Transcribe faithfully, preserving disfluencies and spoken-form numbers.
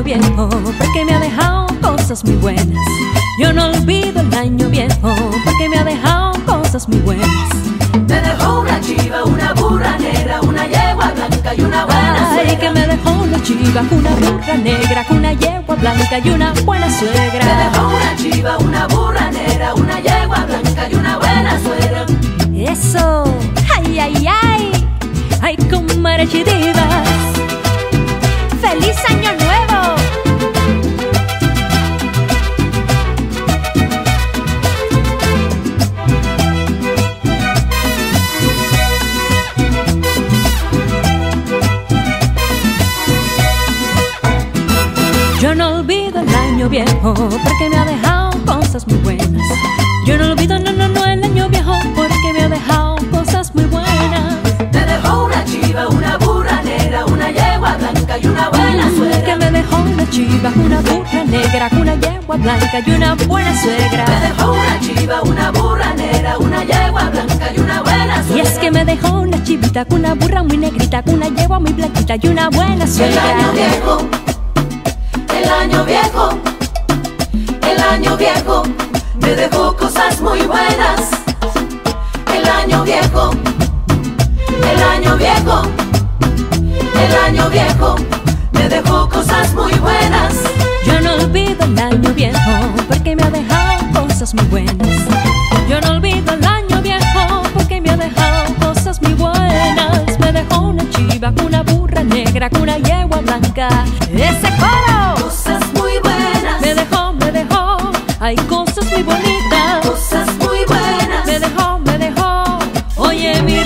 viejo porque me ha dejado cosas muy buenas. Yo no olvido el año viejo porque me ha dejado cosas muy buenas. Me dejó una chiva, una burra negra, una yegua blanca y una buena suegra. Ay, que me dejó una chiva, una burra negra, una yegua blanca y una buena suegra. Me dejó una chiva, una burra negra, una yegua blanca y una buena suegra. Eso, ay, ay, ay, ay, comadre Chivas. ¡Feliz Año Nuevo! Yo no olvido el año viejo porque me ha dejado cosas muy buenas. Yo no olvido, no, no, no, el año viejo porque me ha dejado cosas muy buenas. Me dejó una chiva, una burra negra, una yegua blanca y una buena suegra. Que me dejó una chiva, una burra negra, una yegua blanca y una buena suegra. Me dejó una chiva, una burra negra, una yegua blanca y una buena suegra. Y es que me dejó una chivita con una burra muy negrita, con una yegua muy blanquita y una buena suegra. El año viejo, el año viejo, el año viejo me dejó cosas muy buenas. El año viejo, el año viejo, el año viejo me dejó cosas muy buenas. Yo no olvido el año viejo porque me ha dejado cosas muy buenas. Yo no olvido el año viejo porque me ha dejado cosas muy buenas. Me dejó una chiva, una burra negra, una yegua blanca. ¡Ese coro! Cosas muy buenas. Me dejó, me dejó, hay cosas muy bonitas. Cosas muy buenas. Me dejó, me dejó, oye mi